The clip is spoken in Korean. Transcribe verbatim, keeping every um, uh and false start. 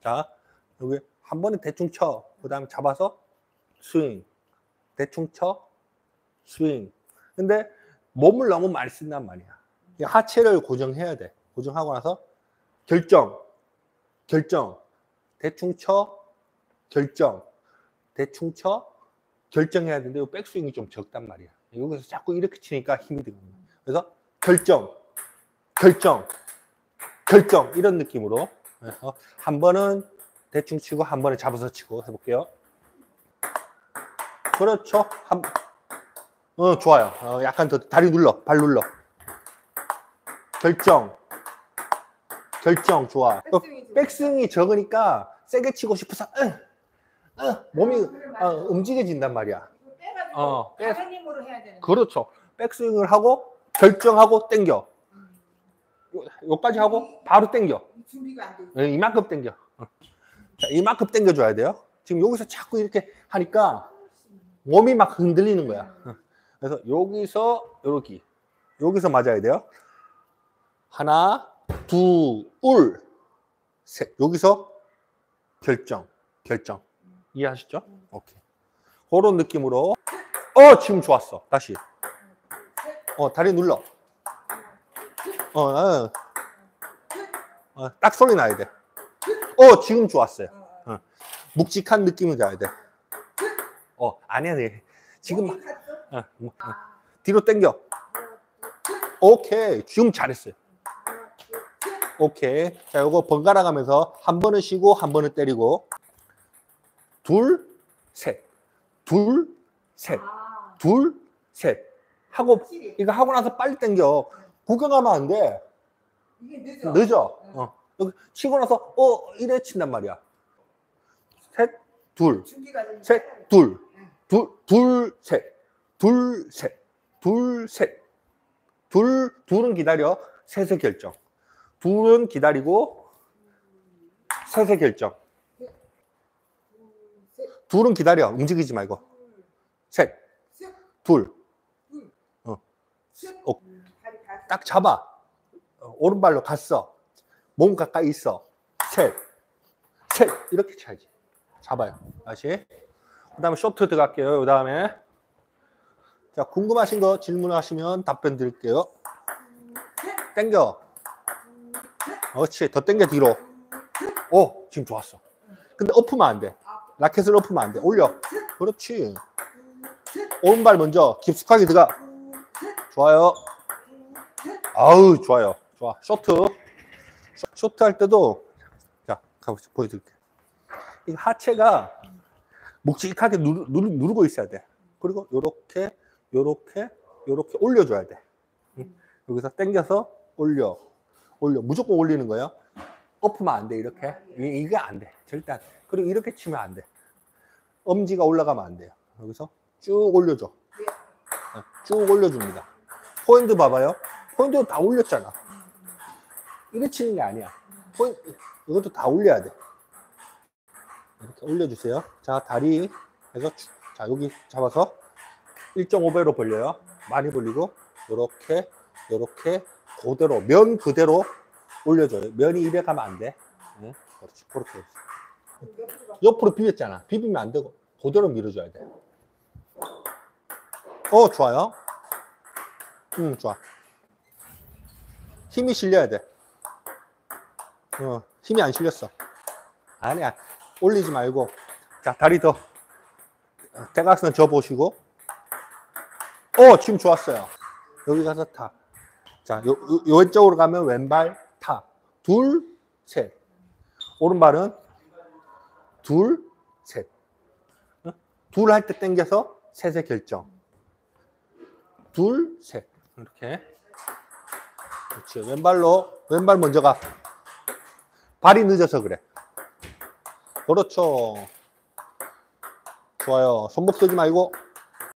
자, 여기 한 번은 대충 쳐. 그 다음에 잡아서 스윙. 대충 쳐. 스윙. 근데 몸을 너무 많이 쓴단 말이야. 하체를 고정해야 돼. 고정하고 나서 결정. 결정. 대충 쳐. 결정. 대충 쳐. 결정해야 되는데 이 백스윙이 좀 적단 말이야. 여기서 자꾸 이렇게 치니까 힘이 들거든요. 그래서 결정. 결정. 결정. 이런 느낌으로. 그래서 한 번은 대충 치고 한 번은 잡아서 치고 해볼게요. 그렇죠. 한, 어, 좋아요. 어, 약간 더 다리 눌러. 발 눌러. 결정. 결정. 좋아. 어, 백스윙이 적으니까 세게 치고 싶어서 어, 어, 몸이 어, 움직여진단 말이야. 어, 빼, 다른 힘으로 해야 되는. 그렇죠. 백스윙을 하고 결정하고 당겨. 요까지 하고 바로 당겨. 준비가 안 돼. 네, 이만큼 당겨. 자, 이만큼 당겨줘야 돼요. 지금 여기서 자꾸 이렇게 하니까 몸이 막 흔들리는 거야. 그래서 여기서 여기 여기서 맞아야 돼요. 하나, 둘, 셋. 여기서 결정, 결정. 이해하시죠? 오케이. 그런 느낌으로. 어, 지금 좋았어. 다시. 어, 다리 눌러. 어, 어. 어, 딱 소리 나야 돼. 어, 지금 좋았어요. 어. 묵직한 느낌이 나야 돼. 어, 안 해야 돼. 지금 막, 어, 어, 어. 뒤로 당겨. 오케이. 지금 잘했어요. 오케이. 자, 요거 번갈아 가면서 한 번은 쉬고 한 번은 때리고. 둘, 셋. 둘, 셋. 둘, 셋. 하고, 이거 하고 나서 빨리 당겨. 구경하면 안 돼. 이게 늦어. 늦어. 어. 여기 치고 나서, 어, 이래 친단 말이야. 셋, 둘. 셋, 둘. 둘, 둘, 셋. 둘, 셋. 둘, 셋. 둘, 둘은 기다려. 셋의 결정. 둘은 기다리고, 셋의 결정. 둘은 기다려. 움직이지 말고. 셋. 둘. 어. 어. 딱 잡아. 어, 오른발로 갔어. 몸 가까이 있어. 셋. 셋. 이렇게 쳐야지. 잡아요. 다시. 그 다음에 쇼트 들어갈게요. 그 다음에. 자, 궁금하신 거 질문하시면 답변 드릴게요. 땡겨. 그렇지. 더 땡겨 뒤로. 오, 지금 좋았어. 근데 엎으면 안 돼. 라켓을 엎으면 안 돼. 올려. 그렇지. 오른발 먼저 깊숙하게 들어가. 좋아요. 아우, 좋아요. 좋아. 쇼트. 쇼트 할 때도, 자, 가보시죠. 보여드릴게요. 이 하체가 묵직하게 누르, 누르, 누르고 있어야 돼. 그리고 요렇게, 요렇게, 요렇게 올려줘야 돼. 응? 여기서 당겨서 올려. 올려. 무조건 올리는 거예요. 엎으면 안 돼, 이렇게. 이게 안 돼. 절대 안 돼. 그리고 이렇게 치면 안 돼. 엄지가 올라가면 안 돼요. 여기서 쭉 올려줘. 쭉 올려줍니다. 포인트 봐봐요. 포인트 다 올렸잖아. 이렇게 치는 게 아니야. 포인트, 이것도 다 올려야 돼. 이렇게 올려주세요. 자, 다리 해서 자, 여기 잡아서 일 점 오 배로 벌려요. 많이 벌리고 요렇게 요렇게 그대로 면 그대로 올려줘요. 면이 이래 가면 안 돼. 응? 그렇지. 그렇게. 옆으로 비볐잖아. 비비면 안 되고 그대로 밀어줘야 돼. 어, 좋아요. 응, 좋아. 힘이 실려야 돼. 어, 힘이 안 실렸어. 아니야. 올리지 말고. 자, 다리 더. 대각선 접어보시고. 어, 지금 좋았어요. 여기 가서 타. 자, 요, 요, 요 왼쪽으로 가면 왼발 타. 둘, 셋. 오른발은 둘, 셋. 어? 둘 할 때 당겨서 셋의 결정. 둘, 셋. 이렇게. 그렇지. 왼발로, 왼발 먼저 가. 발이 늦어서 그래. 그렇죠. 좋아요. 손목 쓰지 말고.